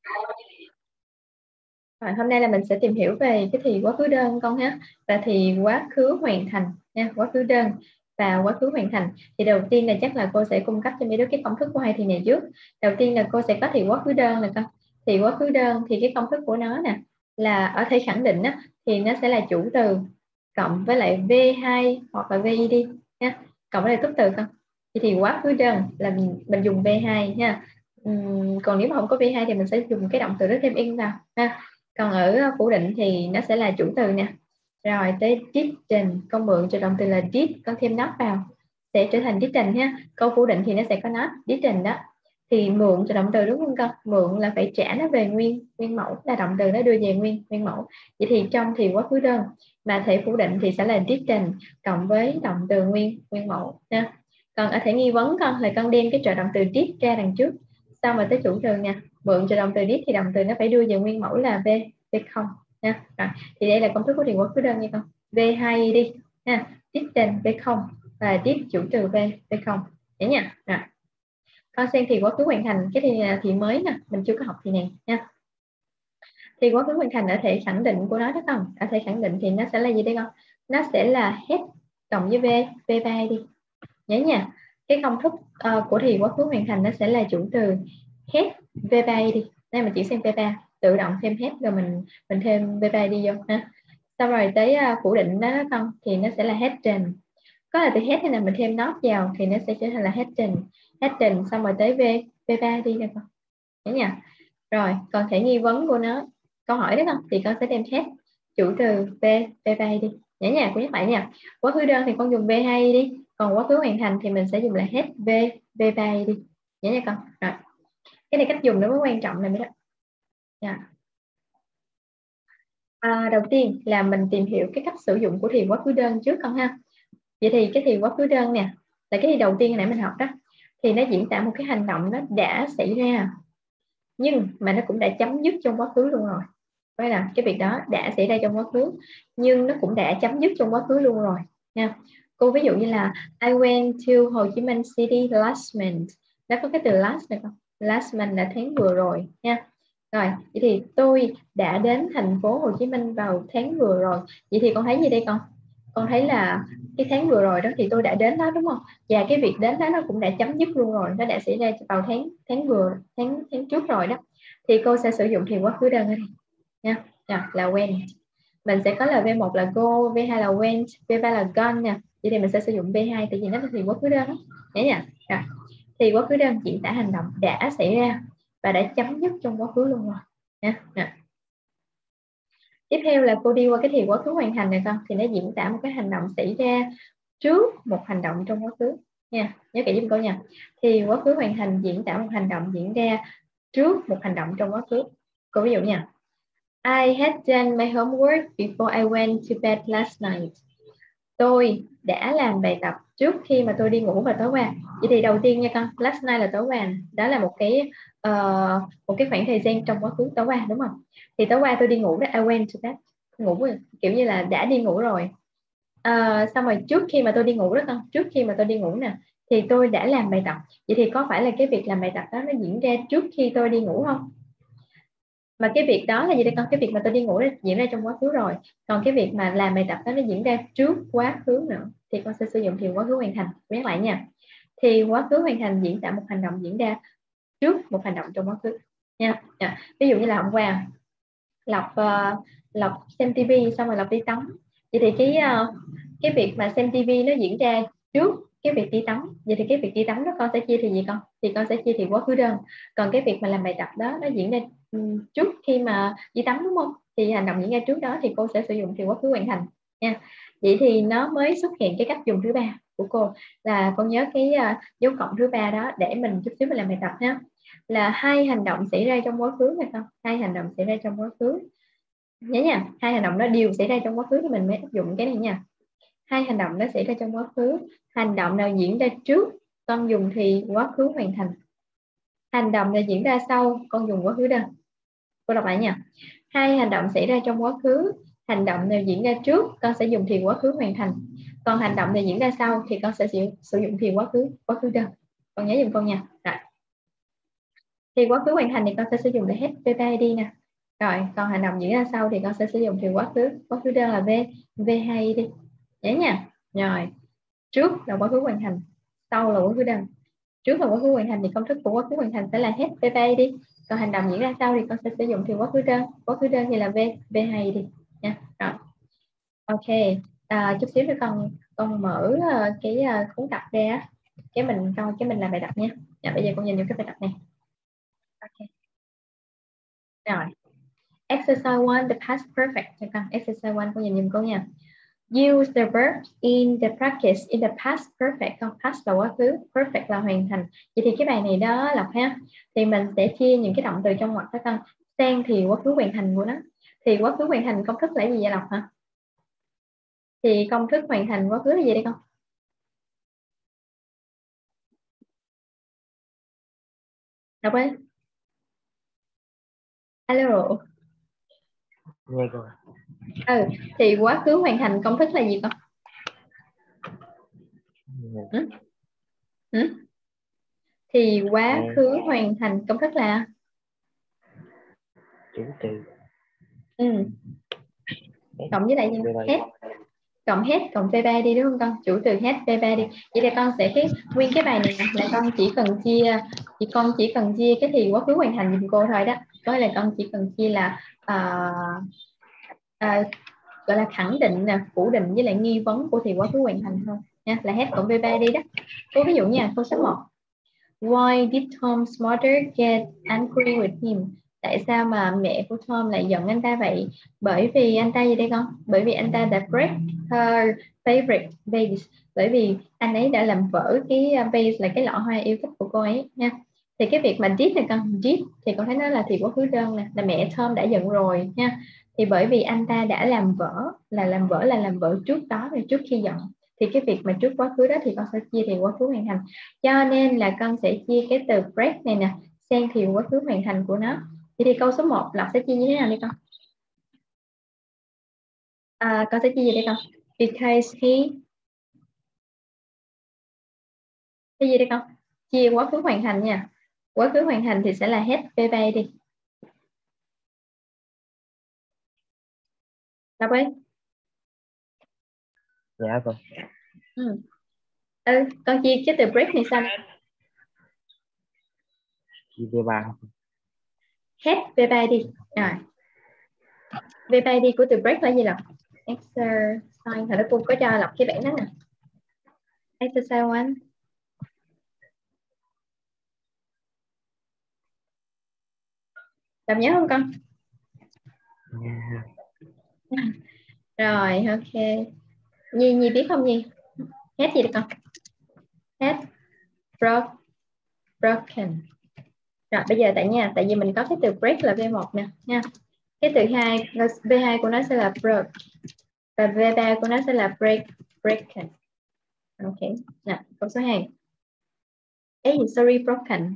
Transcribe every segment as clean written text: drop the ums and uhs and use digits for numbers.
Rồi, hôm nay là mình sẽ tìm hiểu về cái thì quá khứ đơn con ha, và thì quá khứ hoàn thành nha, quá khứ đơn và quá khứ hoàn thành. Thì đầu tiên là chắc là cô sẽ cung cấp cho mấy đứa cái công thức của hai thì này trước. Đầu tiên là cô sẽ có thì quá khứ đơn nè con. Thì quá khứ đơn thì cái công thức của nó nè là ở thể khẳng định á, thì nó sẽ là chủ từ cộng với lại V2 hoặc là VI đi nha, cộng với lại túc từ con. Thì quá khứ đơn là mình dùng V2 nha. Còn nếu mà không có V2 thì mình sẽ dùng cái động từ đó thêm in vào ha. Còn ở phủ định thì nó sẽ là chủ từ nè. Rồi tới didn't, con mượn cho động từ là did, con thêm not vào sẽ trở thành didn't ha. Câu phủ định thì nó sẽ có not, didn't đó. Thì mượn cho động từ đúng không con? Mượn là phải trả nó về nguyên mẫu, là động từ nó đưa về nguyên mẫu. Vậy thì trong thì quá khứ đơn mà thể phủ định thì sẽ là didn't cộng với động từ nguyên mẫu ha. Còn ở thể nghi vấn con là con đem cái trợ động từ did ra đằng trước, xong rồi tới chủ từ nha. Mượn cho động từ did thì động từ nó phải đưa về nguyên mẫu là V0 nha. Rồi, thì đây là công thức của thì quá khứ đơn nha con. V2 đi ha, didn't V0 và did chủ từ V0 nhớ nha. Rồi. Con xem thì quá khứ hoàn thành, cái thì là thì mới nè, mình chưa có học thì này nha. Thì quá khứ hoàn thành ở thể khẳng định của nó đó con. Ở thể khẳng định thì nó sẽ là gì đây con? Nó sẽ là hết cộng với V3 đi. Nhớ nha. Cái công thức của thì quá khứ hoàn thành nó sẽ là chủ từ hết V3 đi. Đây mình chỉ xem V3, tự động thêm hết rồi mình thêm V3 đi vô ha. Xong rồi tới phủ định đó con thì nó sẽ là hết trình. Có là từ hết hay là mình thêm not vào thì nó sẽ trở thành là hết trình, xong rồi tới V3 đi nè con. Nhớ nha. Rồi, còn thể nghi vấn của nó, câu hỏi đó con, thì con sẽ đem hết chủ từ V3 đi. Nhớ nha, cô nhắc lại nha. Quá khứ đơn thì con dùng V2 đi, còn quá khứ hoàn thành thì mình sẽ dùng là hết V3 đi. Nhớ nha con. Rồi. Cái này cách dùng nó mới quan trọng này mới đó. Yeah. Đầu tiên là mình tìm hiểu cái cách sử dụng của thì quá khứ đơn trước con ha. Vậy thì cái thì quá khứ đơn nè là cái thì đầu tiên nãy mình học đó, thì nó diễn tả một cái hành động nó đã xảy ra nhưng mà nó cũng đã chấm dứt trong quá khứ luôn rồi. Vậy là cái việc đó đã xảy ra trong quá khứ nhưng nó cũng đã chấm dứt trong quá khứ luôn rồi nha. Cô ví dụ như là I went to Hồ Chí Minh City last month. Đó có cái từ last này không? Last month là tháng vừa rồi nha. Rồi, vậy thì tôi đã đến thành phố Hồ Chí Minh vào tháng vừa rồi. Vậy thì con thấy gì đây con? Con thấy là cái tháng vừa rồi đó thì tôi đã đến đó đúng không? Và cái việc đến đó nó cũng đã chấm dứt luôn rồi, nó đã xảy ra vào tháng trước rồi đó. Thì cô sẽ sử dụng thì quá khứ đơn ở đây nha. Là went. Mình sẽ có là V1 là go, V2 là went, V3 là gone nha. Vậy thì mình sẽ sử dụng V2 tại vì nó là thì quá khứ đơn đó. Nhớ nha. Rồi. Thì quá khứ đơn diễn tả hành động đã xảy ra và đã chấm dứt trong quá khứ luôn rồi nha. Tiếp theo là cô đi qua cái thì quá khứ hoàn thành này con, thì nó diễn tả một cái hành động xảy ra trước một hành động trong quá khứ nha. Nhớ kỹ giúp cô nha. Thì quá khứ hoàn thành diễn tả một hành động diễn ra trước một hành động trong quá khứ. Cô ví dụ nha. I had done my homework before I went to bed last night. Tôi đã làm bài tập trước khi mà tôi đi ngủ vào tối qua. Vậy thì đầu tiên nha con, last night là tối qua, đó là một cái khoảng thời gian trong quá khứ tối qua đúng không? Thì tối qua tôi đi ngủ đó, I went to bed, ngủ kiểu như là đã đi ngủ rồi. Xong rồi trước khi mà tôi đi ngủ đó con, trước khi mà tôi đi ngủ nè thì tôi đã làm bài tập. Vậy thì có phải là cái việc làm bài tập đó nó diễn ra trước khi tôi đi ngủ không? Mà cái việc đó là gì đây con? Cái việc mà tôi đi ngủ nó diễn ra trong quá khứ rồi, còn cái việc mà làm bài tập đó nó diễn ra trước quá khứ nữa thì con sẽ sử dụng thì quá khứ hoàn thành. Nhắc lại nha, thì quá khứ hoàn thành diễn tả một hành động diễn ra trước một hành động trong quá khứ nha. Ví dụ như là hôm qua Lộc xem tivi xong rồi Lộc đi tắm. Vậy thì cái việc mà xem tivi nó diễn ra trước cái việc đi tắm. Vậy thì cái việc đi tắm đó con sẽ chia thì gì con? Thì con sẽ chia thì quá khứ đơn. Còn cái việc mà làm bài tập đó nó diễn ra trước khi mà đi tắm đúng không? Thì hành động diễn ra trước đó thì cô sẽ sử dụng thì quá khứ hoàn thành nha. Vậy thì nó mới xuất hiện cái cách dùng thứ ba của cô, là con nhớ cái dấu cộng thứ ba đó để mình chút xíu mình làm bài tập ha. Là hai hành động xảy ra trong quá khứ này con, hai hành động xảy ra trong quá khứ. Nhớ nha, hai hành động đó đều xảy ra trong quá khứ thì mình mới áp dụng cái này nha. Hai hành động nó xảy ra trong quá khứ, hành động nào diễn ra trước con dùng thì quá khứ hoàn thành, hành động nào diễn ra sau con dùng quá khứ đơn. Cô đọc lại nha. Hai hành động xảy ra trong quá khứ, hành động nào diễn ra trước con sẽ dùng thì quá khứ hoàn thành, còn hành động nào diễn ra sau thì con sẽ sử dụng thì quá khứ đơn. Con nhớ giùm con nha. Rồi. Thì quá khứ hoàn thành thì con sẽ sử dụng là hết VBID nè. Rồi còn hành động diễn ra sau thì con sẽ sử dụng thì quá khứ đơn là V2 đi nhớ nha. Rồi trước là quá khứ hoàn thành, sau là quá khứ đơn. Trước là quá khứ hoàn thành thì công thức của quá khứ hoàn thành sẽ là hết VBID đi. Còn hành động diễn ra sau thì con sẽ sử dụng thì quá khứ đơn thì là V2 đi nha. Rồi ok, chút xíu nữa con mở cái cuốn tập ra cái mình làm bài tập nha. Bây giờ con nhìn vô cái bài tập này. Ok rồi, exercise 1 the past perfect cho con. Exercise 1 con nhìn giùm cô nha. Use the verbs in the practice in the past perfect. Con past là quá khứ, perfect là hoàn thành. Vậy thì cái bài này đó Lộc ha, thì mình sẽ chia những cái động từ trong ngoặc đó con sang thì quá khứ hoàn thành của nó. Thì quá khứ hoàn thành công thức là gì vậy Lộc hả? Thì công thức hoàn thành quá khứ là gì đây con? Đọc ơi. Alo. Nghe rồi. Thì quá khứ hoàn thành công thức là gì con? Ừ? Ừ? Thì quá khứ hoàn thành công thức là Chủ từ. Cộng với lại gì? Hết. Cộng hết cộng V3 đi đúng không con? Chủ từ hết V3 đi. Vậy thì con sẽ nguyên cái bài này là con chỉ cần chia cái thì quá khứ hoàn thành giùm cô thôi đó. Có là con chỉ cần chia là gọi là khẳng định nè, phủ định với lại nghi vấn của thì quá khứ hoàn thành thôi nha, là hết cộng V3 đi đó. Cô ví dụ nha, câu số 1. Why did Tom's mother get angry with him? Tại sao mà mẹ của Tom lại giận anh ta vậy? Bởi vì anh ta gì đây con? Bởi vì anh ta đã break her favorite vase. Bởi vì anh ấy đã làm vỡ cái vase là cái lọ hoa yêu thích của cô ấy nha. Thì cái việc mà did này con, did thì con thấy nó là thì quá khứ đơn nè, là mẹ Tom đã giận rồi nha. Thì bởi vì anh ta đã làm vỡ trước đó rồi, trước khi giận. Thì cái việc mà trước quá khứ đó thì con sẽ chia thì quá khứ hoàn thành, cho nên là con sẽ chia cái từ break này nè sang thì quá khứ hoàn thành của nó. Thì câu số 1 Lộc sẽ chia như thế nào đi con? Con sẽ chia gì đây con? Because he, cái gì đây con? Chia quá khứ hoàn thành nha. Quá khứ hoàn thành thì sẽ là hết VB đi. Đọc ơi. Dạ vâng. Con chia cái từ break này sao? Chia V3. Hết VB đi. Rồi. VB đi của từ break là gì Lộc? Exercise. Hồi đó cô có cho Lộc cái bảng đó nè. Exercise 1. Làm nhớ không con? Rồi ok. Nhi biết không Nhi? Hết gì được con? Hết broken. Rồi bây giờ tại vì mình có cái từ break là V1 nè nha. Cái từ V2 của nó sẽ là broke và V3 của nó sẽ là broken. Ok. Nè, câu số 2. Sorry, broken.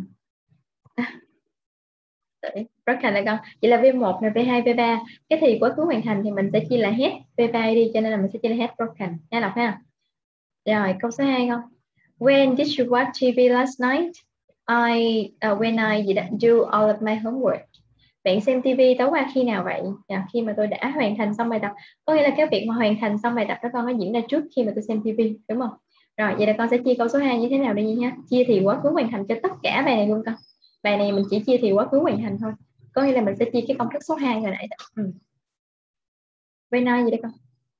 Broken là con. Vậy là V1 là V2 V3. Cái thì quá khứ hoàn thành thì mình sẽ chia là hết V3 đi, cho nên là mình sẽ chia là hết broken nha Lộc ha. Rồi câu số 2 không? When did you watch TV last night? When I do all of my homework. Bạn xem TV tối qua khi nào vậy? Khi mà tôi đã hoàn thành xong bài tập. Có nghĩa là cái việc mà hoàn thành xong bài tập đó con nó diễn ra trước khi mà tôi xem TV, đúng không? Rồi vậy là con sẽ chia câu số 2 như thế nào đây nha? Chia thì quá khứ hoàn thành cho tất cả bài này luôn con. Bài này mình chỉ chia thì quá khứ hoàn thành thôi. Có nghĩa là mình sẽ chia cái công thức số 2 hồi nãy. When I gì đây con?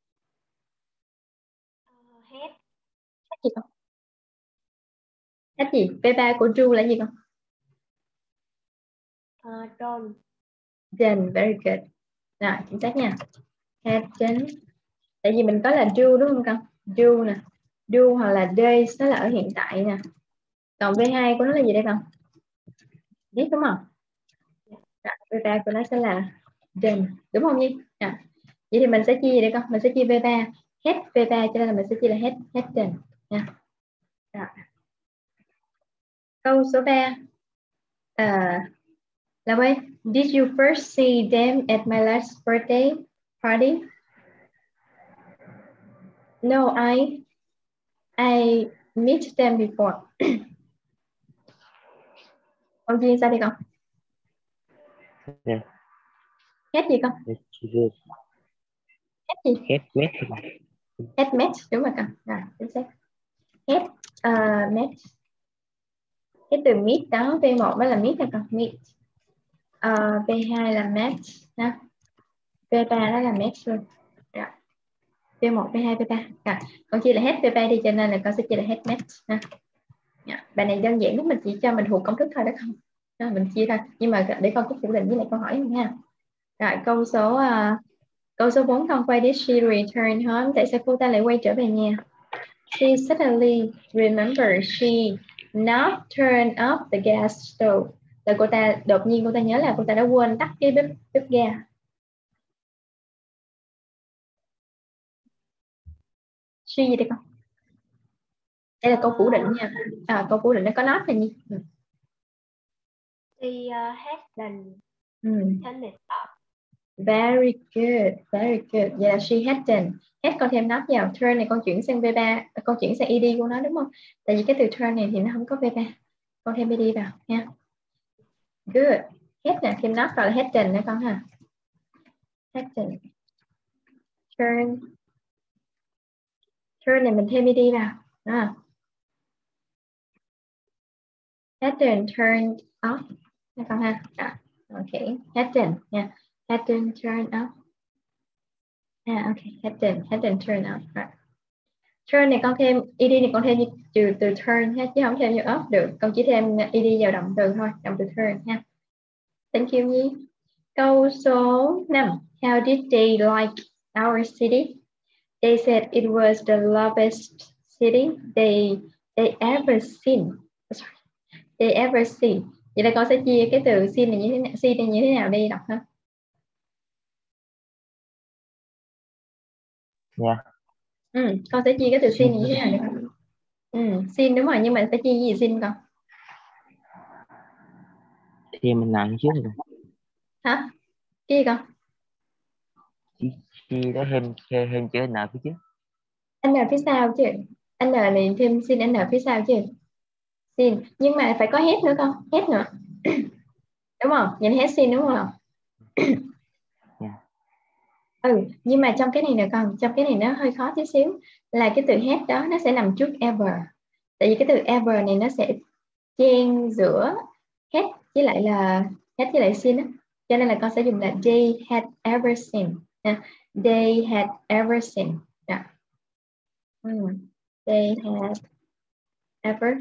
Hết gì con? Hết gì? V3 của Drew là gì con? Done, very good. Rồi, chính xác nha. Had done. Tại vì mình có là do đúng không con? Do nè. Do hoặc là days nó là ở hiện tại nè. Còn V2 của nó là gì đây con? Biết đúng không? V3 của nó sẽ là done. Đúng không Nhi? Vậy thì mình sẽ chia gì đây con? Mình sẽ chia V3. Hết V3 cho nên là mình sẽ chia là hết done nha. Rồi. Câu số 3. Là quay. Did you first see them at my last birthday party? No, I met them before. Con Duyên sao đi con? Dạ. Hết gì con? Hết gì? Hết mét. Hết match đúng rồi con. Rồi, chính xác. Hết match. Cái từ meet đó, V1 đó là meet hay con? Meet. V2 là match ha. V3 đó là match luôn. Rồi. V1, V2, V3. Rồi. Con chia là hết V3 đi cho nên là con sẽ chia là hết match ha. Bài này đơn giản lắm, mình chỉ cho mình thuộc công thức thôi đó không? Đó, mình chia thôi. Nhưng mà để con có phủ định với lại câu hỏi không nha. Rồi câu số 4 con quay did she return home? Tại sao cô ta lại quay trở về nhà? She suddenly remembered she not turned off the gas stove. Là cô ta đột nhiên cô ta nhớ là cô ta đã quên tắt cái bếp ga. She gì đây con? Đây là câu phủ định nha. Câu phủ định nó có not là gì? She hadn't turned it off. Very good, very good. Vậy là she hadn't. Had con thêm not vào. Turn này con chuyển sang V3, con chuyển sang ed của nó đúng không? Tại vì cái từ turn này thì nó không có V3. Con thêm ed vào nha. Good. Had nè, thêm not vào là hadn't nữa con ha. Hadn't. Turn này mình thêm ed vào. Hadn't turned off. Nè con ha. Okay. Hadn't nha. Hadn't turned off. Okay. Hadn't turned off. Right. Turn này con thêm ed này con thêm trừ từ turn ha, chứ không thêm như off được. Con chỉ thêm ed vào động từ thôi, động từ turn ha. Thank you Nhi. Câu số 5. How did they like our city? They said it was the loveliest city they ever seen. Sorry. They ever seen. Vậy là con sẽ chia cái từ seen này như thế nào? See này như thế nào đi đọc ha? Dạ. Con sẽ chia cái từ seen này như thế nào được không? Seen đúng rồi, nhưng mà phải chia gì seen con? Thì mình làm trước rồi. Hả? Cái gì con? Chi đó thêm chữ n phía trước. N phía sau chứ. N này thêm sin N phía sau chứ. Sin. Nhưng mà phải có hết nữa con. Hết nữa. Đúng không? Nhìn hết sin đúng không? Nhưng mà trong cái này nè con. Trong cái này nó hơi khó tí xíu. Là cái từ hết đó nó sẽ nằm trước ever. Tại vì cái từ ever này nó sẽ chen giữa hết với lại là hết với lại sin á. Cho nên là con sẽ dùng là they had ever seen. They had ever seen. They had ever.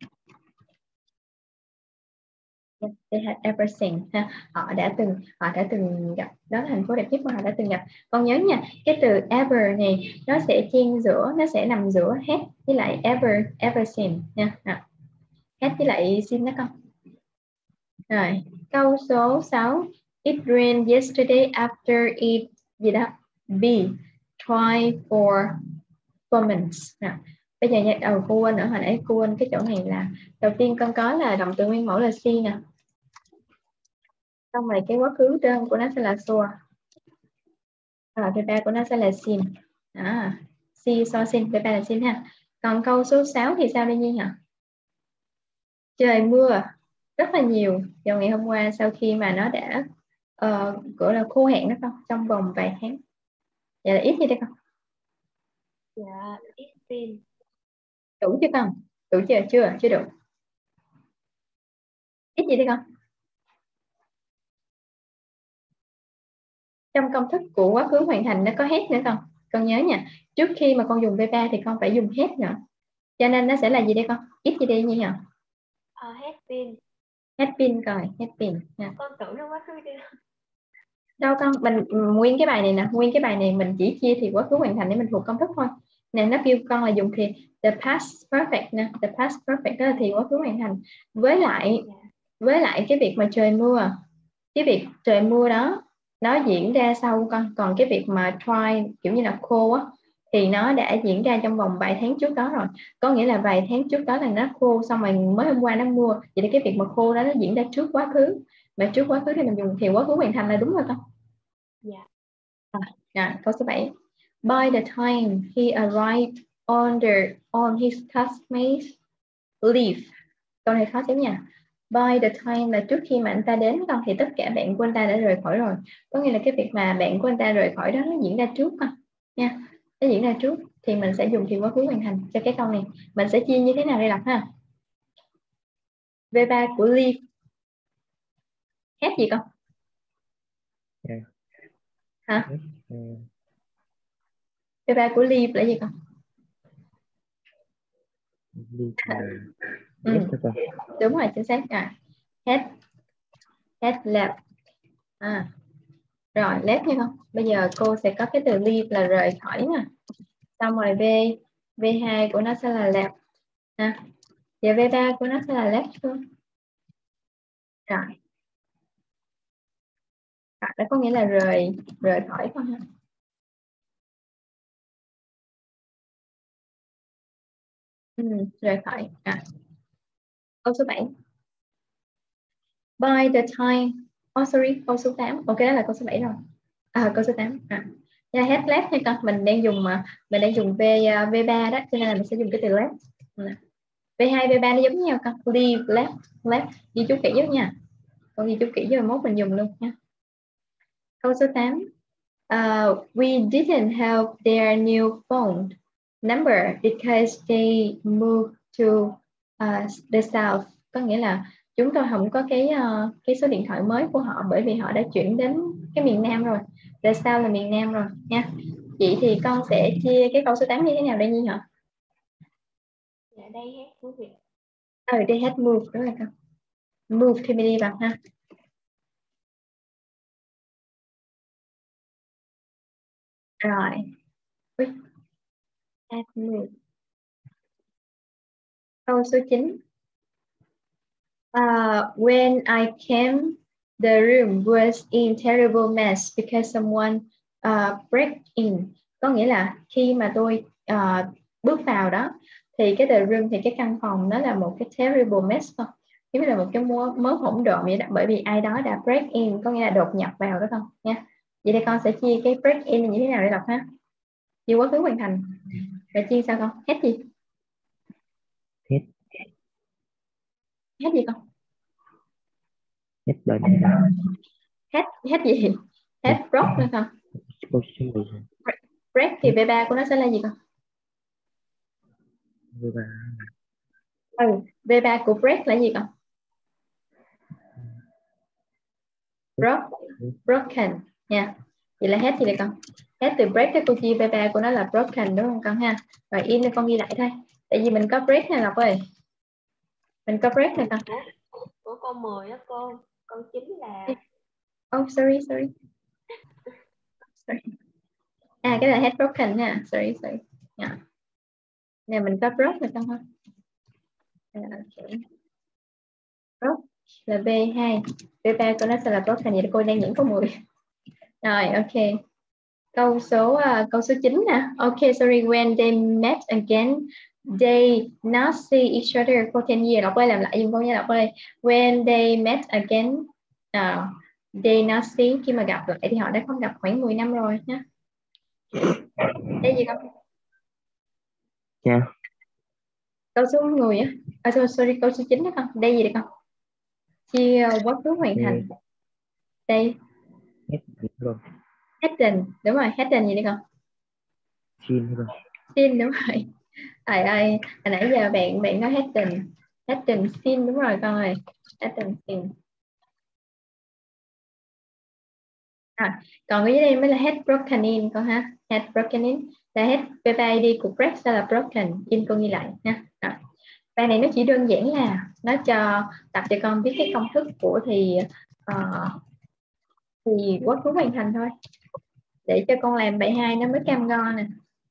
They had ever seen ha. Họ đã từng gặp, đó là thành phố đẹp nhất mà họ đã từng gặp. Con nhớ nha, cái từ ever này nó sẽ chen giữa, nó sẽ nằm giữa had với lại ever seen nha. Had với lại seen đó con. Rồi, câu số 6. It rained yesterday after it gì đó? B. Try for comments. Bây giờ nha, cô quên nữa, hồi nãy cô quên cái chỗ này là đầu tiên con có là động từ nguyên mẫu là see nè. Xong rồi cái quá khứ đơn của nó sẽ là saw. V3 của nó sẽ là seen. See, saw, seen, V3 là seen ha. Còn câu số 6 thì sao đây Nhi hả? Trời mưa rất là nhiều vào ngày hôm qua sau khi mà nó đã gọi là khô hạn đó con, trong vòng vài tháng. Vậy là ít gì đây con? Dạ, it's been. Đủ chưa con? Đủ chưa? Chưa đủ. Ít gì đây con? Trong công thức của quá khứ hoàn thành nó có hết nữa con. Con nhớ nha, trước khi mà con dùng V3 thì con phải dùng hết nữa. Cho nên nó sẽ là gì đây con? Ít gì đây Nhi hả? Had been. Had been rồi, had been. Con tưởng nó quá khứ đi. Đâu con, mình nguyên cái bài này mình chỉ chia thì quá khứ hoàn thành để mình thuộc công thức thôi. Nè, nó kêu con là dùng thì the past perfect nè, the past perfect đó là thì quá khứ hoàn thành. Với lại cái việc mà trời mưa, cái việc trời mưa đó nó diễn ra sau con, còn cái việc mà dry kiểu như là khô á thì nó đã diễn ra trong vòng vài tháng trước đó rồi. Có nghĩa là vài tháng trước đó là nó khô xong rồi mới hôm qua nó mưa. Vậy thì cái việc mà khô đó nó diễn ra trước quá khứ. Mà trước quá khứ thì mình dùng thì quá khứ hoàn thành là đúng rồi con. Dạ. Câu số 7. By the time he arrived on his classmates leave. Câu này khó xíu nha. by the time là trước khi mà anh ta đến con, thì tất cả bạn của anh ta đã rời khỏi rồi. Có nghĩa là cái việc mà bạn của anh ta rời khỏi đó nó diễn ra trước con nha. Nó diễn ra trước thì mình sẽ dùng thì quá khứ hoàn thành cho cái câu này. Mình sẽ chia như thế nào đây đọc ha. V3 của leave hết gì con? Hả? V3 của leave là gì con? Đúng rồi, chính xác. Hết left. Rồi left nha con. Bây giờ cô sẽ có cái từ leave là rời khỏi nè. Xong rồi V2 của nó sẽ là left. Và V3 của nó sẽ là left luôn. Rồi. Đó có nghĩa là rời khỏi con ha. Rời khỏi. Câu số 7. By the time. Sorry, câu số 8. Ok, đó là câu số 7 rồi. Câu số 8. Hết left nha con. Mình đang dùng V3 đó, cho nên là mình sẽ dùng cái từ left. V2, V3 nó giống nhau con. Leave, left. Ghi chú kỹ giúp nha. Con ghi chú kỹ rồi mốt mình dùng luôn nha. Câu số 8. We didn't have their new phone number because they moved to the south. Có nghĩa là chúng tôi không có cái số điện thoại mới của họ bởi vì họ đã chuyển đến cái miền Nam rồi. The south là miền Nam rồi nha. Vậy thì con sẽ chia cái câu số 8 như thế nào đây Nhi hả? Dạ đây hết moved. Đây hết move đó là con. Move thì mình đi vào ha. Rồi. Had moved. Câu số 9. When I came, the room was in terrible mess because someone break in. Có nghĩa là khi mà tôi bước vào đó thì cái the room thì cái căn phòng nó là một cái terrible mess không? Giống như là một cái mớ hỗn độn vậy đó, bởi vì ai đó đã break in, có nghĩa là đột nhập vào đó không nha. Vậy thì con sẽ chia cái break in như thế nào để đọc ha? Chia quá khứ hoàn thành. Và chia sao con? Hết gì? Hết gì con? Hết bệnh. Hết gì? Hết broke nữa con. Break thì V3 của nó sẽ là gì con? V3 của break là gì con? Broken nha. Vậy là hết gì đây con? Hết từ break cái cô chia V3 của nó là broken đúng không con ha? Rồi in con ghi lại thôi. Tại vì mình có break này Ngọc ơi. Mình có break này con. Của câu 10 đó cô. Câu 9 là sorry. Cái này là hết broken nha. Sorry. Nè mình có broke này con ha. Okay. Broke là V2. V3 của nó sẽ là broken, vậy là cô đang những câu 10. Rồi ok. Câu số 9 nè. Ok, sorry. When they met again, they not see each other for 10 years. Đọc ơi, làm lại dùm con nha Đọc ơi. When they met again, they not see, khi mà gặp lại thì họ đã không gặp khoảng 10 năm rồi nhé. Đây gì không? Yeah. Câu số 10 á. Sorry, câu số 9 đó con. Đây gì đây con? Chia quá khứ hoàn thành. Đây. Hadn't, đúng rồi. Hadn't gì đây con? Sin đúng rồi. Hồi nãy giờ bạn nói hadn't sin đúng rồi con ơi. Hadn't sin. Còn cái dưới đây mới là had broken in con ha. Had broken in là had PPID của break sẽ là broken in, con ghi lại nha. Bài này nó chỉ đơn giản là nó tập cho con biết cái công thức của thì quá khứ hoàn thành thôi, để cho con làm bài 2 nó mới cam go nè.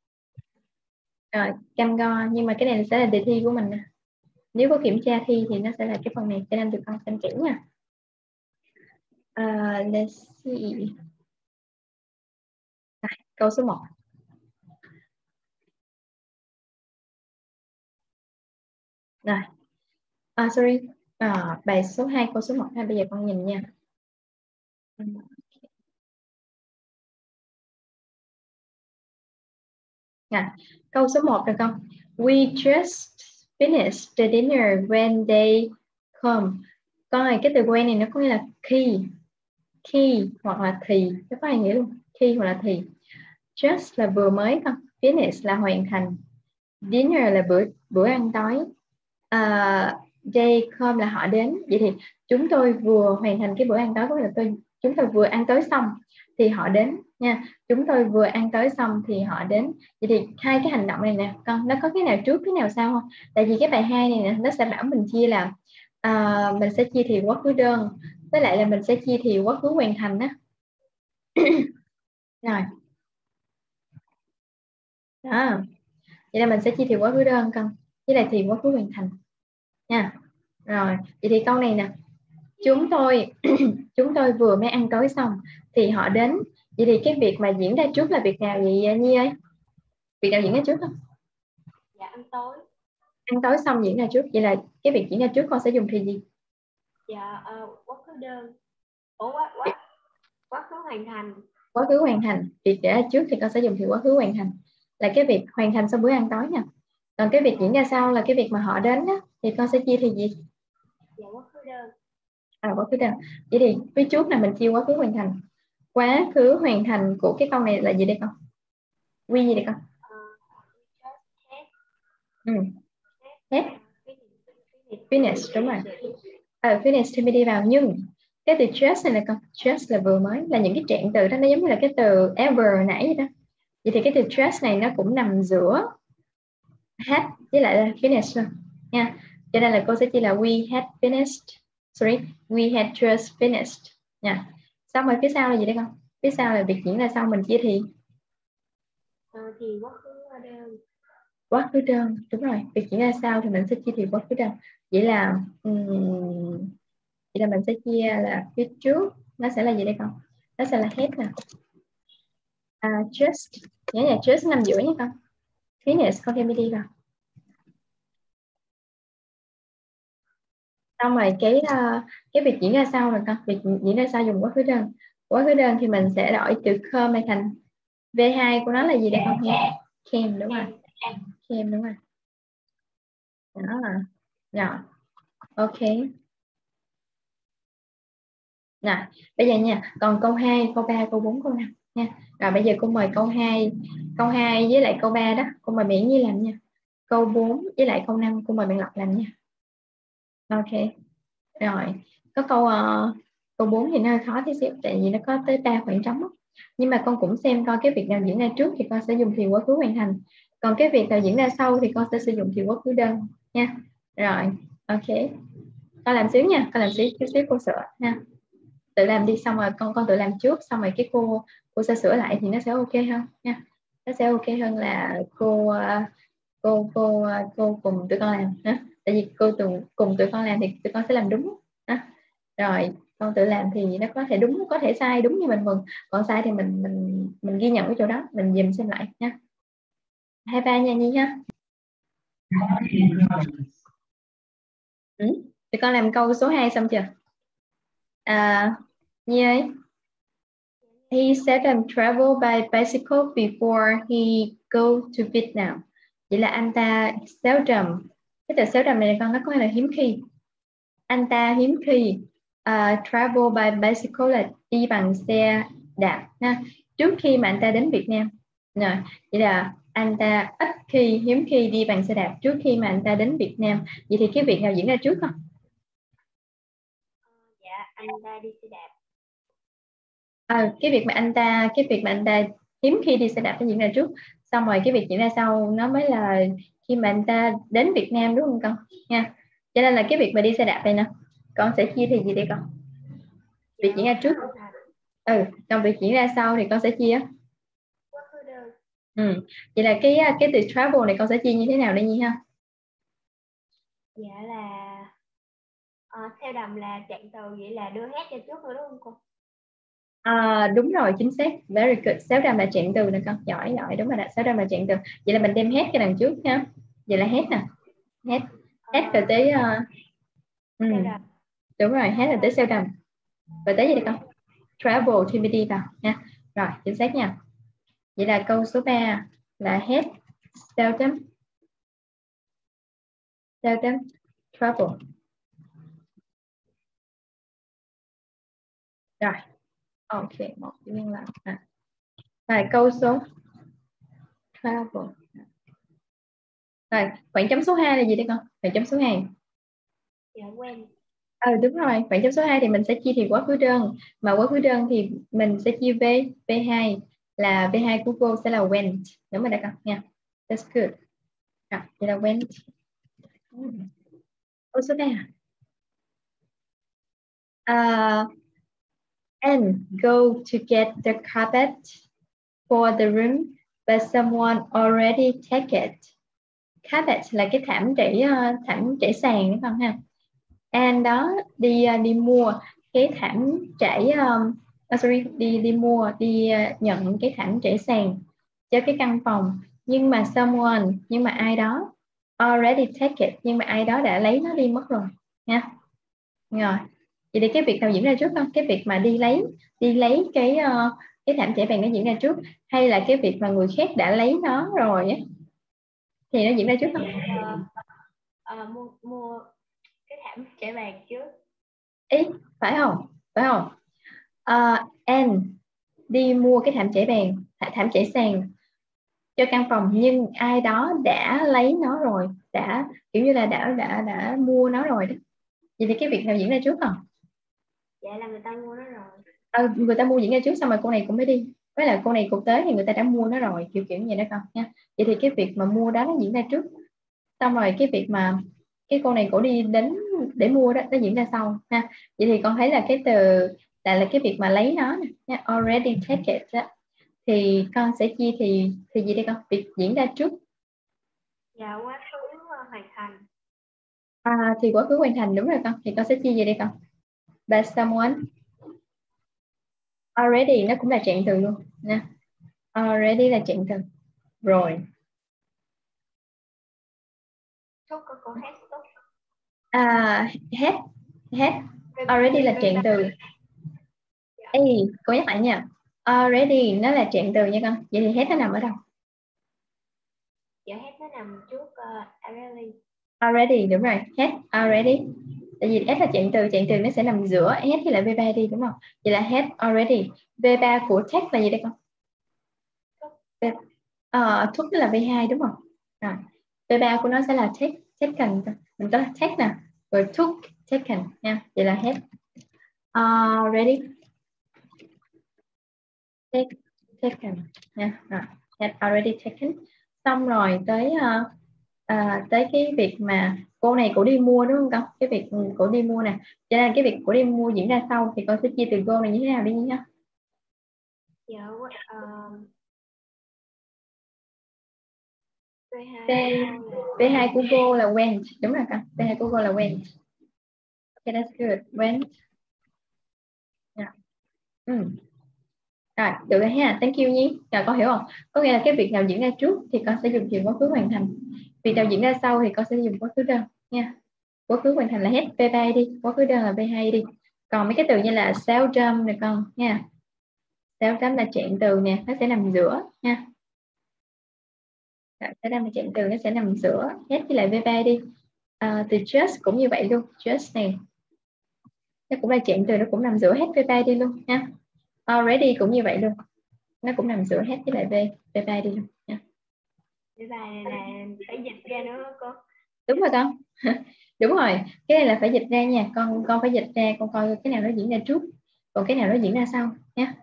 Cam go, nhưng mà cái này sẽ là đề thi của mình nè. Nếu có kiểm tra thi thì nó sẽ là cái phần này, cho nên tụi con xem kỹ nha. Let's see. Câu số 1. Rồi. Sorry. Bài số 2 câu số 1 ha. Bây giờ con nhìn nha. Câu số 1 rồi con. We just finished the dinner when they come. Con ơi, cái từ when này nó có nghĩa là khi hoặc là thì, nó có hai nghĩa luôn, khi hoặc là thì. Just là vừa mới con, finish là hoàn thành, dinner là bữa ăn tối, they come là họ đến. Vậy thì chúng tôi vừa hoàn thành cái bữa ăn tối, có nghĩa là chúng tôi vừa ăn tối xong thì họ đến nha. Chúng tôi vừa ăn tối xong thì họ đến. Vậy thì hai cái hành động này nè con, nó có cái nào trước cái nào sau không? Tại vì cái bài 2 này nè, nó sẽ bảo mình chia là mình sẽ chia thì quá khứ đơn, với lại là mình sẽ chia thì quá khứ hoàn thành á. Rồi đó, vậy là mình sẽ chia thì quá khứ đơn con, với lại thì quá khứ hoàn thành nha. Rồi vậy thì câu này nè, chúng tôi vừa mới ăn tối xong thì họ đến. Vậy thì cái việc mà diễn ra trước là việc nào vậy Nhi ơi? Việc nào diễn ra trước không? Dạ ăn tối. Ăn tối xong diễn ra trước, vậy là cái việc diễn ra trước con sẽ dùng thì gì? Dạ quá khứ đơn. Quá khứ hoàn thành. Quá khứ hoàn thành. Việc xảy ra trước thì con sẽ dùng thì quá khứ hoàn thành, là cái việc hoàn thành xong bữa ăn tối nha. Còn cái việc diễn ra sau là cái việc mà họ đến đó, thì con sẽ chia thì gì? Dạ quá khứ đơn. Quá khứ đơn. Vậy thì phía trước là mình chia quá khứ hoàn thành. Quá khứ hoàn thành của cái câu này là gì đây con? Quy gì đây con? Hết. Finish, đúng rồi. Finish thì mới đi vào, nhưng cái từ just này là con, just là vừa mới, là những cái trạng từ đó nó giống như là cái từ ever nãy vậy đó. Vậy thì cái từ just này nó cũng nằm giữa had với lại là finish luôn nha. Cho nên là cô sẽ chỉ là we had just finished nha. Xong rồi phía sau là gì đây con? Phía sau là việc diễn ra sau mình chia thì thì quá khứ đơn. Quá khứ đơn, đúng rồi. Việc diễn ra sau thì mình sẽ chia thì quá khứ đơn. Vậy là mình sẽ chia là phía trước nó sẽ là gì đây con? Nó sẽ là hết nè. Just, nhớ là just nằm giữa nha con. Finish con thêm đi vào. Xong rồi cái việc diễn ra sau rồi con, việc diễn ra sau dùng quá khứ đơn. Quá khứ đơn thì mình sẽ đổi từ come này thành V2 của nó là gì đây con nhé? Came, đúng rồi. Came, đúng rồi. Đó. Rồi. Ok. Rồi, bây giờ nha, còn câu 2, câu 3, câu 4, câu 5 nha. Rồi bây giờ cô mời câu 2 với lại câu 3 đó, cô mời Mỹ Nhi làm nha. Câu 4 với lại câu 5 cô mời bạn Lộc làm nha. Ok. Rồi, có câu 4 thì nó hơi khó tí xíu, tại vì nó có tới 3 khoảng trống. Nhưng mà con cũng xem coi cái việc nào diễn ra trước thì con sẽ dùng thì quá khứ hoàn thành. Còn cái việc nào diễn ra sau thì con sẽ sử dụng thì quá khứ đơn nha. Rồi, ok. Con làm xíu nha, con làm xíu cô sửa nha. Tự làm đi, xong rồi con tự làm trước, xong rồi cái cô sẽ sửa lại thì nó sẽ ok hơn nha. Nó sẽ ok hơn là cô cùng tụi con làm đó. Tại vì cô cùng tụi con làm thì tụi con sẽ làm đúng đó. Rồi con tự làm thì nó có thể đúng có thể sai, đúng như mình mừng, còn sai thì mình ghi nhận cái chỗ đó, mình dùm xem lại nha. 23 nha Nhi ha. Tụi con làm câu số 2 xong chưa? Nhi ơi. He seldom travel by bicycle before he go to Vietnam. Vậy là anh ta seldom, cái từ seldom này con nó có nghĩa là hiếm khi. Anh ta hiếm khi travel by bicycle là đi bằng xe đạp ha, trước khi mà anh ta đến Việt Nam. Rồi, vậy là anh ta hiếm khi đi bằng xe đạp trước khi mà anh ta đến Việt Nam. Vậy thì cái việc nào diễn ra trước không? Dạ anh ta đi xe đạp. Cái việc mà anh ta hiếm khi đi xe đạp nó diễn ra trước, xong rồi cái việc diễn ra sau nó mới là khi mà anh ta đến Việt Nam, đúng không con nha? Cho nên là cái việc mà đi xe đạp này nè, con sẽ chia thì gì đây con? Việc diễn ra trước. Còn việc diễn ra sau thì con sẽ chia quá khứ đơn. Vậy là cái từ travel này con sẽ chia như thế nào đây Nhi ha? Dạ là theo đầm là trạng từ, vậy là đưa hết cho trước nữa đúng không cô? Đúng rồi, chính xác, very good. 600 là trạng từ nè con, giỏi, đúng rồi, 600 là trạng từ. Vậy là mình đem hết cái đằng trước nha. Vậy là hết nè, hết rồi tới đúng rồi, hết rồi tới 600 rồi tới gì đây con? Travel thì mới đi vào nha. Rồi, chính xác nha. Vậy là câu số 3 là hết 600 travel. Rồi, ok, một chữ nhân là rồi câu số travel. Rồi, khoảng chấm số 2 là gì đây con? Khoảng chấm số 2. Dạ when. Đúng rồi, khoảng chấm số 2 thì mình sẽ chia thì quá khứ đơn, mà quá khứ đơn thì mình sẽ chia V2 là V2 của cô sẽ là went, đúng rồi đây con nha. That's good. Rồi, vậy là went. Ô số này and go to get the carpet for the room, but someone already take it. Carpet là cái thảm trải sàn đúng không ha? And đó đi mua cái thảm trải nhận cái thảm trải sàn cho cái căn phòng, nhưng mà ai đó already take it, nhưng mà ai đó đã lấy nó đi mất rồi nha. Rồi, vậy thì cái việc nào diễn ra trước không? Cái việc mà đi lấy cái thảm trải bàn nó diễn ra trước, hay là cái việc mà người khác đã lấy nó rồi á thì nó diễn ra trước không? Mua cái thảm trải bàn trước. Ý, phải không? And đi mua cái thảm trải bàn, thảm trải sàn cho căn phòng, nhưng ai đó đã lấy nó rồi, đã kiểu như là đã mua nó rồi đó. Vậy thì cái việc nào diễn ra trước không? Dạ là người ta mua nó rồi. Người ta mua diễn ra trước, xong rồi cô này cũng mới đi, với lại cô này cũng tới thì người ta đã mua nó rồi, kiểu như vậy đó con nha. Vậy thì cái việc mà mua đó nó diễn ra trước, xong rồi cái việc mà cái cô này cổ đi đến để mua đó nó diễn ra sau ha. Vậy thì con thấy là cái từ là cái việc mà lấy nó nha, already take it đó, thì con sẽ chia thì gì đây con? Việc diễn ra trước. Dạ quá khứ hoàn thành. Thì quá khứ hoàn thành, đúng rồi con. Thì con sẽ chia gì đây con? But someone already nó cũng là trạng từ luôn nha. Already là trạng từ rồi. Chúc cô hết tốt. Hết already là trạng từ. Ê, cô nhắc lại nha. Already nó là trạng từ nha con. Vậy thì hết nó nằm ở đâu? Dạ hết nó nằm trước already. Already, đúng rồi. Hết already. Tại vì S là trạng từ nó sẽ nằm giữa hết với lại V3 đi, đúng không? Vậy là hết already. V3 của take là gì đây con? Took là V2 đúng không? V3 của nó sẽ là taken. Mình có take nè, rồi took, taken nha. Vậy là hết already, taken nha. Had already taken. Xong rồi tới cái việc mà cô này cổ đi mua, đúng không con? Cái việc cổ đi mua nè, cho nên cái việc cổ đi mua diễn ra sau, thì con sẽ chia từ go này như thế nào đi nhá. Dạ V2 của go là went, đúng rồi con. V2 của go là went. Okay, that's good. Went. Yeah. Rồi, được rồi ha. Thank you Nhi. Rồi, con hiểu không? Có nghĩa là cái việc nào diễn ra trước thì con sẽ dùng từ quá khứ hoàn thành. Việc nào diễn ra sau thì con sẽ dùng quá khứ đơn nha. Quá khứ hoàn thành là hết V3 đi, quá khứ đơn là V2 đi. Còn mấy cái từ như là seldom này con nha. Seldom là trạng từ nè, nó sẽ nằm giữa nha. Seldom là trạng từ, nó sẽ nằm giữa hết với lại V3 đi. Từ just cũng như vậy luôn. Just này, nó cũng là trạng từ, nó cũng nằm giữa hết V3 đi luôn nha. Already cũng như vậy luôn, nó cũng nằm giữa hết với lại V3 đi luôn nha. V3 này là phải dịch ra nữa cô. Đúng rồi con. Đúng rồi, cái này là phải dịch ra nha. Con phải dịch ra, con coi cái nào nó diễn ra trước, còn cái nào nó diễn ra sau nhé.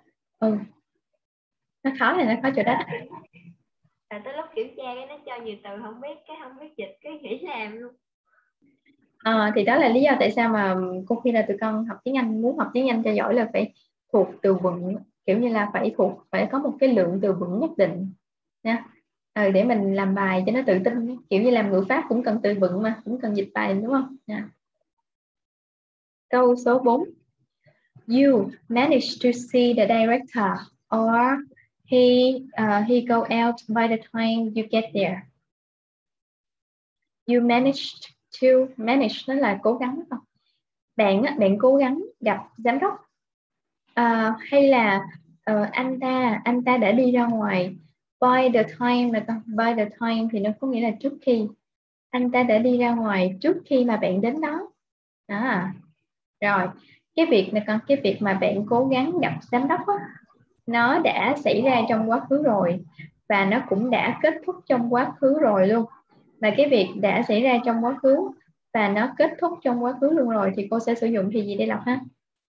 Nó khó là nó khó chỗ đó. Tới lúc kiểm tra cái nó cho nhiều từ không biết dịch, cái nghĩ làm luôn. Thì đó là lý do tại sao mà cô khi là tụi con học tiếng Anh, muốn học tiếng Anh cho giỏi là phải thuộc từ vựng, kiểu như là phải có một cái lượng từ vựng nhất định nha. Để mình làm bài cho nó tự tin, kiểu như làm ngữ pháp cũng cần từ vựng mà, cũng cần dịch bài, đúng không? Câu số 4. You managed to see the director, or he go out by the time you get there. You managed to, manage nó là cố gắng không? Bạn cố gắng gặp giám đốc, hay là anh ta đã đi ra ngoài. By the time là con, by the time thì nó có nghĩa là trước khi. Anh ta đã đi ra ngoài trước khi mà bạn đến đó. Rồi, cái việc này con, cái việc mà bạn cố gắng gặp giám đốc á, nó đã xảy ra trong quá khứ rồi và nó cũng đã kết thúc trong quá khứ rồi luôn. Và cái việc đã xảy ra trong quá khứ và nó kết thúc trong quá khứ luôn rồi thì cô sẽ sử dụng thì gì để đọc ha?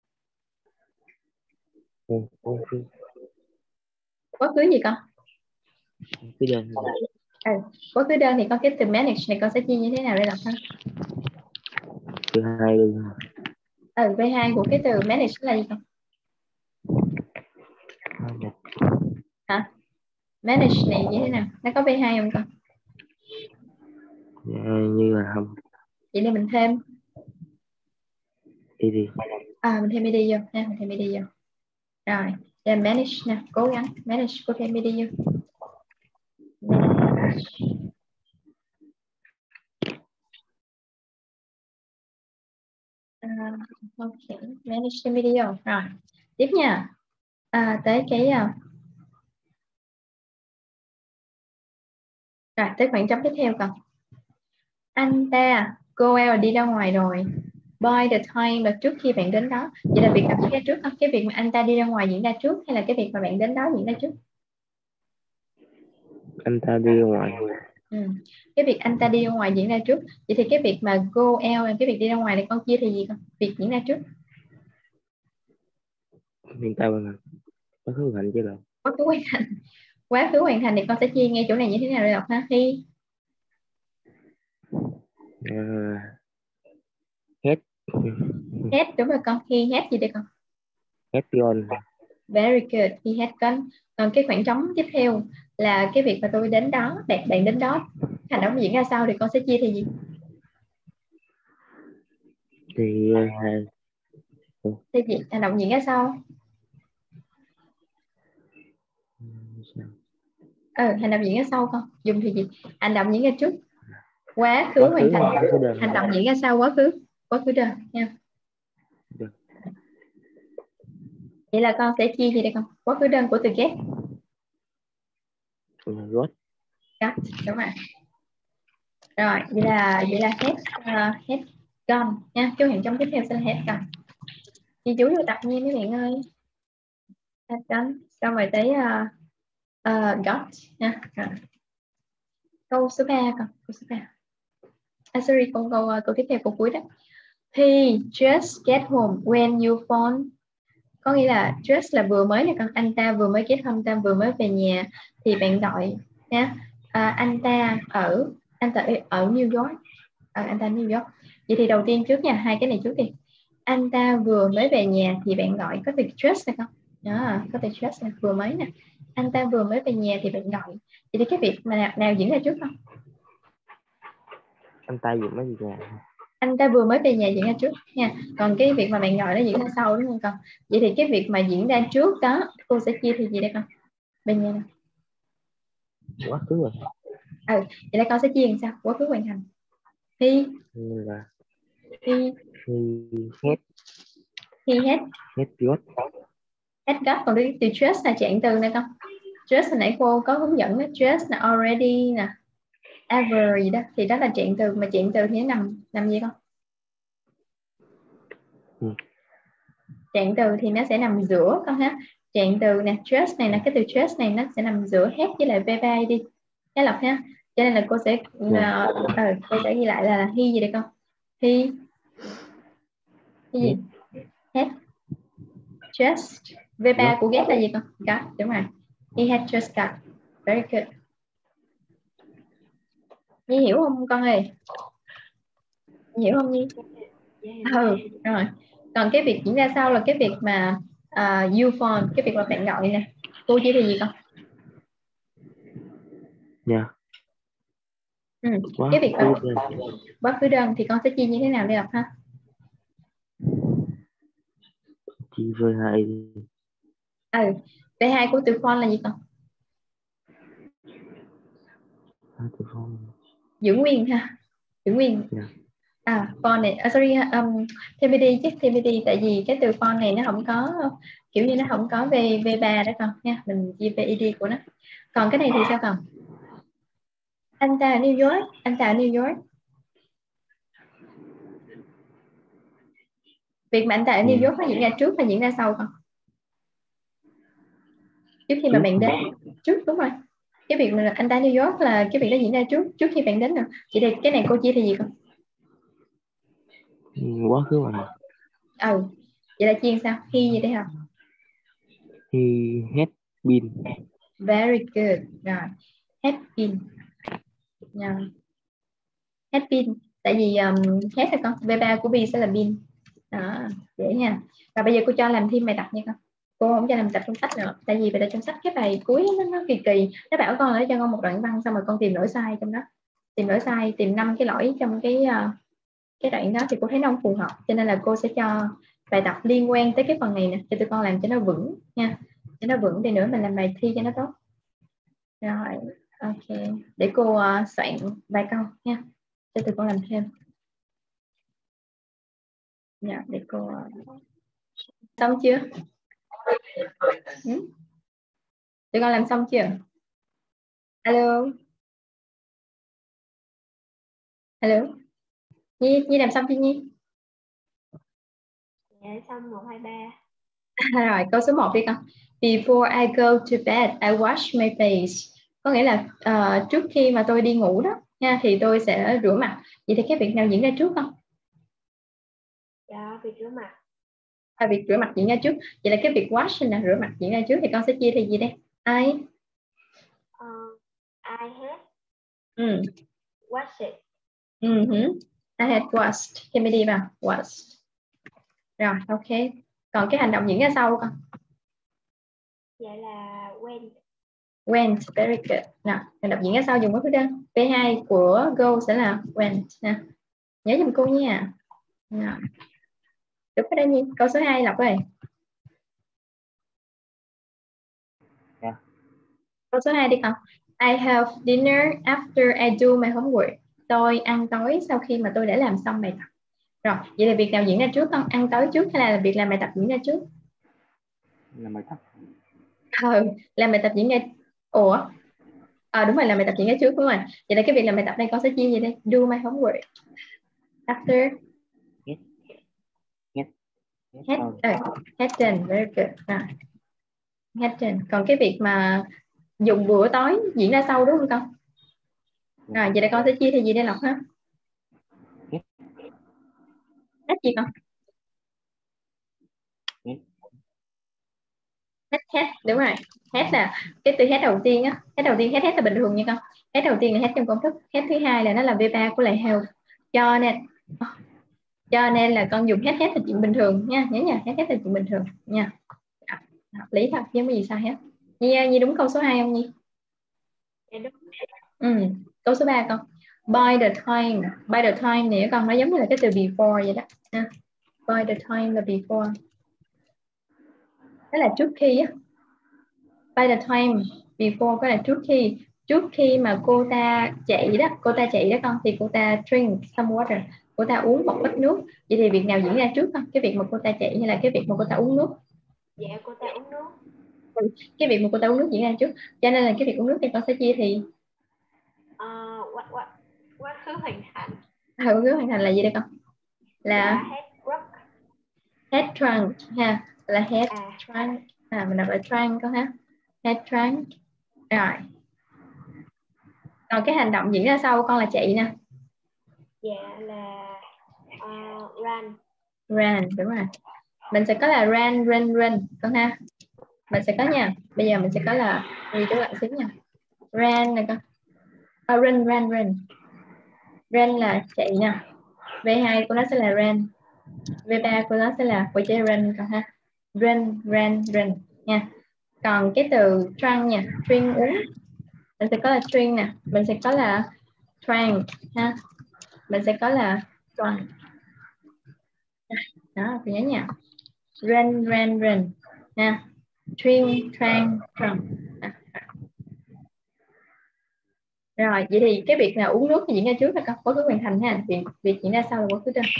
Quá khứ gì con? Cái đơn Quá khứ đơn thì con cái từ manage này con sẽ chia như thế nào để đọc ha? thứ hai luôn. V2 của cái từ manage là gì con? Hả? Manage này như thế nào? Nó có V2 không con? Như là không. Vậy nên mình thêm Đi. mình thêm ed vô nha, mình thêm ed vô. Rồi, để manage nè, cố gắng manage, cô thêm ed vô. Manage. Ok, manage thêm ed vô. Rồi, tiếp nha. Tới cái rồi tới khoảng trống tiếp theo con. Anh ta go out đi ra ngoài rồi. By the time là trước khi bạn đến đó. Vậy là việc nào diễn ra trước không? Cái việc mà anh ta đi ra ngoài diễn ra trước hay là cái việc mà bạn đến đó diễn ra trước? Anh ta đi ra ngoài. Cái việc anh ta đi ra ngoài diễn ra trước. Vậy thì cái việc mà go out, cái việc đi ra ngoài này con chia thì gì con? Việc diễn ra trước. Hiện tại bằng quá khứ hoàn thành chứ đâu. Quá khứ hoàn thành. Quá khứ hoàn thành thì con sẽ chia ngay chỗ này như thế nào để đọc ha? Khi hết đúng rồi con. He had gì đây con? hết gone. Very good. He had gone. Còn cái khoảng trống tiếp theo là cái việc mà tôi đến đó, bạn đến đó, hành động diễn ra sau thì con sẽ chia thì gì? Thì Thì gì? Hành động diễn ra sau. Hành động diễn ra sau con. Dùng thì gì? Hành động diễn ra trước. Quá khứ hoàn thành. Hành động diễn ra sau quá khứ. Quá khứ đơn nha. Được. Vậy là con sẽ chia gì đây con? Quá khứ đơn của từ get. Got. Đúng rồi. Rồi, vậy là hết gone nha. Chú hiện trong tiếp theo sẽ là hết gone. Ghi chú vô tập nha mấy bạn ơi. Hết gone. Xong rồi tới got nha. Rồi. Câu số 3 con. Câu số 3. Sorry, câu tiếp theo câu cuối đó. He just get home when you phone. Có nghĩa là just là vừa mới này con, anh ta vừa mới get home, ta vừa mới về nhà thì bạn gọi nha. Anh ta ở New York. Anh ta New York. Vậy thì đầu tiên trước nha, hai cái này trước đi. Anh ta vừa mới về nhà thì bạn gọi có từ just này không? Đó, có từ just này, vừa mới nè. Anh ta vừa mới về nhà thì bạn gọi. Vậy thì cái việc mà nào diễn ra trước không? Anh ta vừa mới về nhà. Anh ta vừa mới về nhà diễn ra trước nha. Còn cái việc mà bạn gọi nó diễn ra sau đúng không con? Vậy thì cái việc mà diễn ra trước đó cô sẽ chia thì gì đây con? Bên nhà này. Quá khứ rồi. Vậy là con sẽ chia làm sao? Quá khứ hoàn thành. He là hết got. Hết got. Còn cái từ just là trạng từ này con. Just hồi nãy cô có hướng dẫn đó. Just là already nè, ever gì đó thì đó là trạng từ, mà trạng từ thì nó nằm gì con? Trạng từ thì nó sẽ nằm giữa con ha. Trạng từ nè, just này là cái từ just này nó sẽ nằm giữa hết với lại verb đi cái lọc ha. Cho nên là cô sẽ ghi lại là he gì đây con? He cái gì? Had just. V3 của get là gì con? Got, đúng rồi. He had just got. Very good. Nhi hiểu không con ơi? Hiểu không Nhi? Rồi. Còn cái việc diễn ra sau là cái việc mà you phone, cái việc mà bạn gọi nè. Cô chỉ thì gì con? Cái việc mà quá khứ đơn thì con sẽ chia như thế nào để đọc ha? Chia với 2. V2 của từ phone là gì con? Giữ nguyên ha. Giữ nguyên. Phone này, sorry, TPD chứ TPD, tại vì cái từ phone này nó không có kiểu như nó không có V3 đó con nha, mình chia VID của nó. Còn cái này thì sao con? Anh ta ở New York. Anh ta ở New York. Việc mà anh ta ở New York nó diễn ra trước hay diễn ra sau con? Trước khi mà Trước. bạn đến. Trước, đúng rồi. Cái việc mà anh ta ở New York là cái việc đó diễn ra trước khi bạn đến rồi. Vậy thì cái này cô chia thì gì con? Quá khứ mà. Vậy là chia sao? He gì đây hả? He had been. Very good. Rồi. Had been. Rồi. Had been. Tại vì had là con. V3 của be sẽ là been. Đó, dễ nha. Và bây giờ cô cho làm thêm bài tập nha con. Cô không cho làm tập trong sách nữa. Tại vì bài tập trong sách cái bài cuối nó kỳ kỳ. Nó bảo con là cho con một đoạn văn xong rồi con tìm lỗi sai trong đó. Tìm lỗi sai, tìm 5 cái lỗi trong cái đoạn đó thì cô thấy nó không phù hợp. Cho nên là cô sẽ cho bài tập liên quan tới cái phần này nè. Cho tụi con làm cho nó vững nha. Cho nó vững thì nữa mình làm bài thi cho nó tốt. Rồi, ok. Để cô soạn vài câu nha. Cho tụi con làm thêm. Dạ, để cô xong chưa? Tụi con làm xong chưa? Alo. Alo. Nhi làm xong chưa Nhi? Dạ xong 1, 2, 3. Rồi, câu số 1 đi con. Before I go to bed, I wash my face. Có nghĩa là trước khi mà tôi đi ngủ đó nha, thì tôi sẽ rửa mặt. Vậy thì cái việc nào diễn ra trước không? Dạ, việc rửa mặt. Việc rửa mặt diễn ra trước. Vậy là cái việc wash là rửa mặt diễn ra trước thì con sẽ chia thì gì đây? I had washed it. I had washed. Thêm đi vào washed. Rồi, ok. Còn cái hành động diễn ra sau con? Dạ là Went, very good. Nào, hành động diễn ra sau dùng quá khứ đơn. P2 của go sẽ là went nè. Nhớ giùm cô nha. Nào. Đúng ở đây Nhi. Câu số 2 Lộc ơi. Yeah. Câu số 2 đi con. I have dinner after I do my homework. Tôi ăn tối sau khi mà tôi đã làm xong bài tập. Rồi, vậy là việc nào diễn ra trước con? Ăn tối trước hay là việc làm bài tập diễn ra trước? Làm bài tập. Làm bài tập diễn ra. Ủa? Đúng rồi, làm bài tập diễn ra trước, đúng rồi. Vậy là cái việc làm bài tập này con sẽ chia gì đây? Do my homework. After. Had done, very good. Had done. Còn cái việc mà dùng bữa tối diễn ra sau đúng không con? Rồi, vậy là con sẽ chia thì gì đây Lộc ha? Hết gì con? Hết, đúng rồi. Hết là cái từ hết đầu tiên á. Hết đầu tiên hết là bình thường nha con. Hết đầu tiên là hết trong công thức. Hết thứ hai là nó là V3 của lại help. Cho nên là con dùng hết là chuyện bình thường nha. Nhớ nha, hết là chuyện bình thường nha. Hợp lý thật, chứ không có gì sai hết. Nhi đúng câu số 2 không Nhi? Dạ đúng. Câu số 3 con. By the time này con nó giống như là cái từ before vậy đó. By the time là before. Đó là trước khi á. By the time before có là trước khi mà cô ta chạy đó con, thì cô ta drink some water, cô ta uống một ít nước. Vậy thì việc nào diễn ra trước con? Cái việc mà cô ta chạy hay là cái việc mà cô ta uống nước? Dạ cô ta uống nước. Cái việc mà cô ta uống nước diễn ra trước, cho nên là cái việc uống nước thì con sẽ chia thì quá khứ hoàn thành. quá khứ hoàn thành là gì đây con? Là had drunk ha, là had drunk. Mình đọc là drunk con ha. Had drunk. Rồi. Còn cái hành động diễn ra sau con là chạy nè. Dạ là Ran, đúng rồi. Mình sẽ có là ran con ha. Mình sẽ có nha. Bây giờ mình sẽ có là ghi chú lại xíu nha. Ran này con. Run. Ran là chạy nè. V2 của nó sẽ là ran. V3 của nó sẽ là của chơi run con ha. Run nha. Còn cái từ drink nha, drink uống. Mình sẽ có là drink nè, mình sẽ có là drank ha. Mình sẽ có là drunk. Đó, thì nhớ nha. Run ha. Drink, drank, drunk. Rồi, vậy thì cái việc nào uống nước thì diễn ra trước là quá khứ hoàn thành ha. Việc diễn ra sau là quá khứ đơn.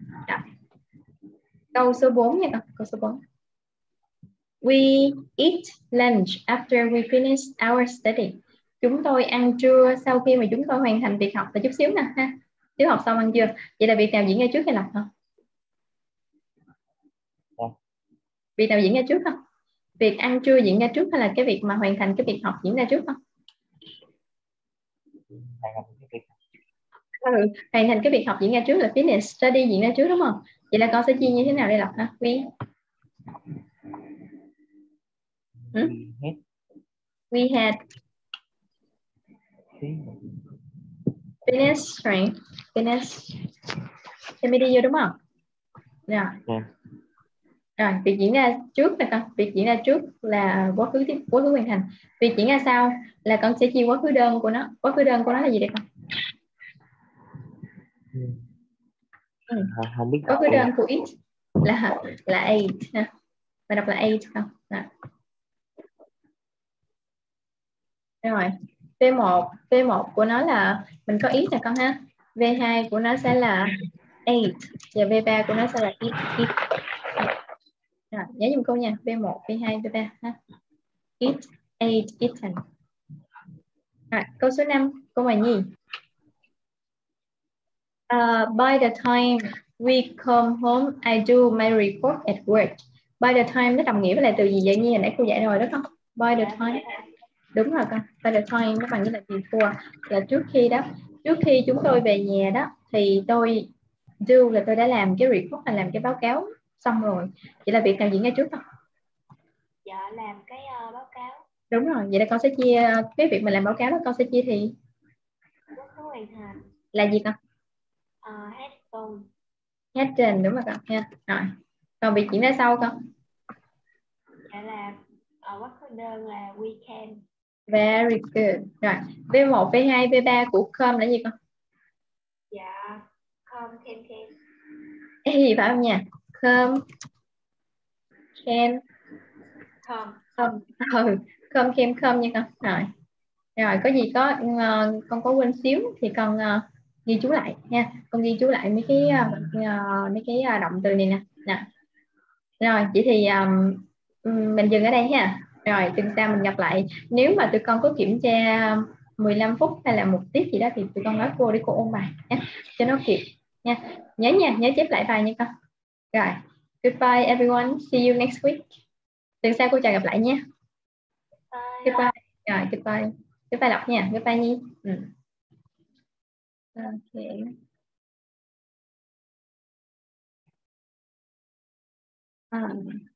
Câu số 4 nha con, câu số 4. We eat lunch after we finish our study. Chúng tôi ăn trưa sau khi mà chúng tôi hoàn thành việc học. Và chút xíu nè ha. Chứ học xong ăn chưa? Vậy là việc nào diễn ra trước hay là không? Việc nào diễn ra trước không? Việc ăn trưa diễn ra trước hay là cái việc mà hoàn thành cái việc học diễn ra trước không? Hoàn thành cái việc học diễn ra trước là finish study diễn ra trước đúng không? Vậy là con sẽ chia như thế nào đây Lộc hả? We had finish right? Finish thì mới đi vô đúng không? Rồi. Rồi, việc diễn ra trước là con, việc diễn ra trước là quá khứ hoàn thành. Việc diễn ra sau là con sẽ chia quá khứ đơn của nó. Quá khứ đơn của nó là gì đây con? Không biết. Quá khứ đơn của it là eight ha. Và đọc là eight không? Rồi, V1 của nó là mình có ít nè con ha. V2 của nó sẽ là 8 và V3 của nó sẽ là ít. Rồi, nhớ giùm cô nha. V1, V2, V3 ha. Eat, 8, eaten. Rồi, câu số 5, câu Hoài Nhi. By the time we come home, I do my report at work. By the time nó đồng nghĩa với lại từ gì vậy Nhi? Hồi nãy cô dạy rồi đó không? By the time. Đúng rồi con. By the time nó bằng cái là before, là trước khi đó. Trước khi chúng tôi về nhà đó thì tôi do là tôi đã làm cái report, là làm cái báo cáo xong rồi. Vậy là việc nào diễn ra trước không? Dạ làm cái báo cáo. Đúng rồi. Vậy là con sẽ chia cái việc mình làm báo cáo đó, con sẽ chia thì Quá khứ hoàn thành là gì con? hết tuần. Hết trên, đúng rồi con nha. Rồi. Còn việc diễn ra sau con? Dạ là quá khứ đơn là weekend. Very good. Rồi, V1, V2, V3 của com là gì con? Dạ com, can. Cái gì phải không nha? Com, can, com, com nha con. Rồi. Rồi, có gì có con có quên xíu thì con ghi chú lại nha. Con ghi chú lại mấy cái động từ này nè. Rồi, vậy thì mình dừng ở đây ha. Rồi, tuần sau mình gặp lại. Nếu mà tụi con có kiểm tra 15 phút hay là một tiết gì đó thì tụi con nói cô để cô ôn bài nha, cho nó kịp nha. Nhớ chép lại bài nha con. Rồi, goodbye everyone. See you next week. Tuần sau cô chào gặp lại nha. Goodbye. Rồi, goodbye. Goodbye Lộc nha. Goodbye Nhi. Ok.